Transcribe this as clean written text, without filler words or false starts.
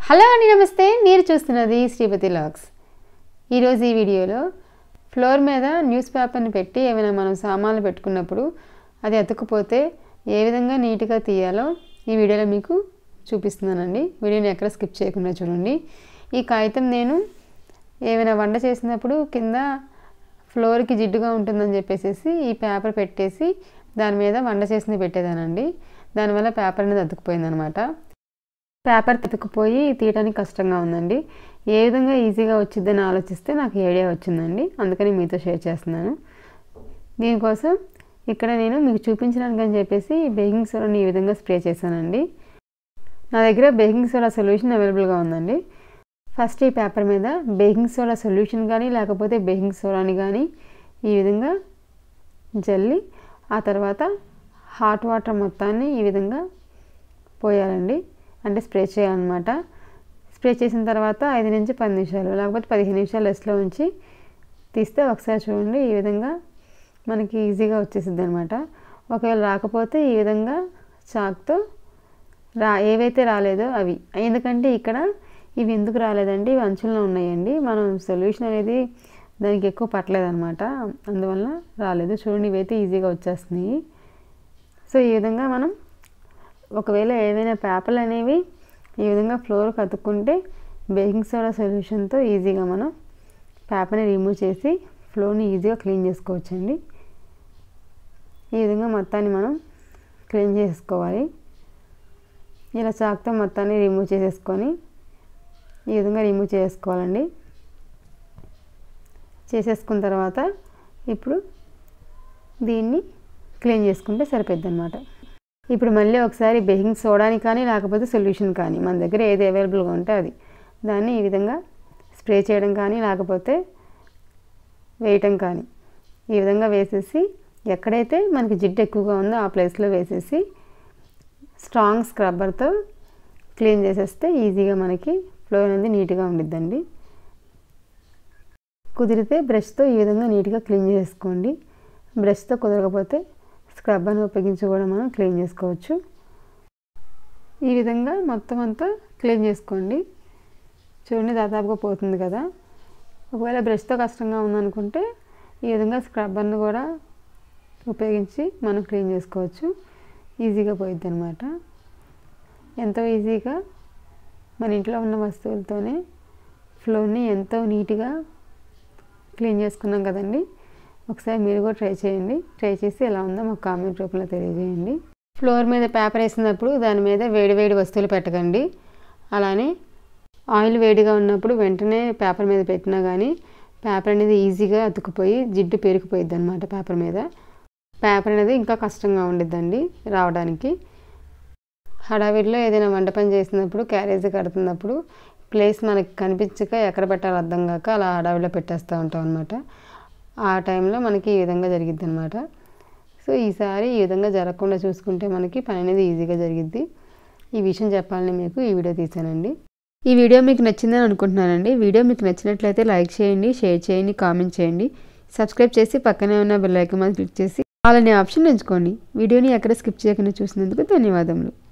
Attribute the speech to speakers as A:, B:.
A: Hello అండి, నమస్తే. మీరు చూస్తున్నది శ్రీపతి లాగ్స్. ఈరోజు ఈ వీడియోలో ఫ్లోర్ మీద న్యూస్ పేపర్ని పెట్టి ఏమైనా మనం సామాన్లు పెట్టుకున్నప్పుడు అది అతుక్కుపోతే ఏ విధంగా నీట్గా తీయాలో ఈ వీడియోలో మీకు చూపిస్తున్నానండి. వీడియోని ఎక్కడ స్కిప్ చేయకుండా చూడండి. ఈ కాగితం నేను ఏమైనా వంట చేసినప్పుడు కింద ఫ్లోర్కి జిడ్డుగా ఉంటుందని చెప్పేసి ఈ పేపర్ పెట్టేసి దాని మీద వంట చేసింది పెట్టేదానండి. దానివల్ల పేపర్ అనేది అతుక్కుపోయిందనమాట. పేపర్ అతుక్కుపోయి తీయడానికి కష్టంగా ఉందండి. ఏ విధంగా ఈజీగా వచ్చిద్దని ఆలోచిస్తే నాకు ఐడియా వచ్చిందండి. అందుకని మీతో షేర్ చేస్తున్నాను. దీనికోసం ఇక్కడ నేను మీకు చూపించడానికి అని చెప్పేసి బేకింగ్ సోడాని ఈ విధంగా స్ప్రే చేశానండి. నా దగ్గర బేకింగ్ సోడా సొల్యూషన్ అవైలబుల్గా ఉందండి. ఫస్ట్ ఈ పేపర్ మీద బేకింగ్ సోడా సొల్యూషన్ కానీ లేకపోతే బేకింగ్ సోడాని కానీ ఈ విధంగా జల్లి ఆ తర్వాత హాట్ వాటర్ మొత్తాన్ని ఈ విధంగా పోయాలండి. అంటే స్ప్రే చేయాలన్నమాట. స్ప్రే చేసిన తర్వాత 5 నుంచి 10 నిమిషాలు లేకపోతే 15 నిమిషాలు రెస్ట్లో ఉంచి తీస్తే ఒకసారి చూడండి ఈ విధంగా మనకి ఈజీగా వచ్చేసిద్ది అనమాట. ఒకవేళ రాకపోతే ఈ విధంగా చాక్తో ఏవైతే రాలేదో అవి, ఎందుకంటే ఇక్కడ ఇవి ఎందుకు రాలేదండి, ఇవి అంచుల్లో ఉన్నాయండి. మనం సొల్యూషన్ అనేది దానికి ఎక్కువ పట్టలేదన్నమాట, అందువల్ల రాలేదు. చూడండి ఇవైతే ఈజీగా వచ్చేస్తున్నాయి. సో ఈ విధంగా మనం ఒకవేళ ఏవైనా పేపర్లు అనేవి ఈ విధంగా ఫ్లోర్కి అతుక్కుంటే బేకింగ్ సోడా సొల్యూషన్తో ఈజీగా మనం పేపర్ని రిమూవ్ చేసి ఫ్లోర్ని ఈజీగా క్లీన్ చేసుకోవచ్చండి. ఈ విధంగా మొత్తాన్ని మనం క్లీన్ చేసుకోవాలి. ఇలా చాక్తో మొత్తాన్ని రిమూవ్ చేసేసుకొని ఈ విధంగా రిమూవ్ చేసుకోవాలండి. చేసేసుకున్న తర్వాత ఇప్పుడు దీన్ని క్లీన్ చేసుకుంటే సరిపోద్ది అన్నమాట. ఇప్పుడు మళ్ళీ ఒకసారి బేకింగ్ సోడాని కానీ లేకపోతే సొల్యూషన్ కానీ మన దగ్గర ఏది అవైలబుల్గా ఉంటే అది దాన్ని ఈ విధంగా స్ప్రే చేయడం కానీ లేకపోతే వేయటం కానీ ఈ విధంగా వేసేసి ఎక్కడైతే మనకి జిడ్డు ఎక్కువగా ఉందో ఆ ప్లేస్లో వేసేసి స్ట్రాంగ్ స్క్రబ్బర్తో క్లీన్ చేసేస్తే ఈజీగా మనకి ఫ్లోర్ అనేది నీట్గా ఉండిద్దండి. కుదిరితే బ్రష్తో ఈ విధంగా నీట్గా క్లీన్ చేసుకోండి. బ్రష్తో కుదరకపోతే స్క్రబ్బర్ని ఉపయోగించి కూడా మనం క్లీన్ చేసుకోవచ్చు. ఈ విధంగా మొత్తం అంతా క్లీన్ చేసుకోండి. చూడండి దాదాపుగా పోతుంది కదా. ఒకవేళ బ్రష్తో కష్టంగా ఉందనుకుంటే ఈ విధంగా స్క్రబ్బర్ని కూడా ఉపయోగించి మనం క్లీన్ చేసుకోవచ్చు. ఈజీగా పోయిద్ది అనమాట. ఎంతో ఈజీగా మన ఇంట్లో ఉన్న వస్తువులతోనే ఫ్లోర్ని ఎంతో నీట్గా క్లీన్ చేసుకున్నాం కదండి. ఒకసారి మీరు కూడా ట్రై చేయండి. ట్రై చేసి ఎలా ఉందో మాకు కామెంట్ రూపంలో తెలియజేయండి. ఫ్లోర్ మీద పేపర్ వేసినప్పుడు దాని మీద వేడి వస్తువులు పెట్టకండి. అలానే ఆయిల్ వేడిగా ఉన్నప్పుడు వెంటనే పేపర్ మీద పెట్టినా కానీ పేపర్ అనేది ఈజీగా అతుక్కుపోయి జిడ్డు పేరుకుపోయిద్ది అనమాట. పేపర్ అనేది ఇంకా కష్టంగా ఉండిద్దండి రావడానికి. హడావిడిలో ఏదైనా వంట పని చేసినప్పుడు క్యారేజీ కడుతున్నప్పుడు ప్లేస్ మనకి కనిపించక ఎక్కడ పెట్టాలో అర్థం కాక అలా హడావిడిలో పెట్టేస్తూ ఉంటాం అనమాట. ఆ టైంలో మనకి ఈ విధంగా జరిగిద్ది అనమాట. సో ఈసారి ఈ విధంగా జరగకుండా చూసుకుంటే మనకి పని అనేది ఈజీగా జరిగిద్ది. ఈ విషయం చెప్పాలని మీకు ఈ వీడియో తీసానండి. ఈ వీడియో మీకు నచ్చిందని అనుకుంటున్నానండి. వీడియో మీకు నచ్చినట్లయితే లైక్ చేయండి, షేర్ చేయండి, కామెంట్ చేయండి. సబ్స్క్రైబ్ చేసి పక్కనే ఉన్న బెల్ ఐకాన్ మీద క్లిక్ చేసి ఆల్ అనే ఆప్షన్ ఎంచుకోండి. వీడియోని ఎక్కడ స్కిప్ చేయకుండా చూసినందుకు ధన్యవాదములు.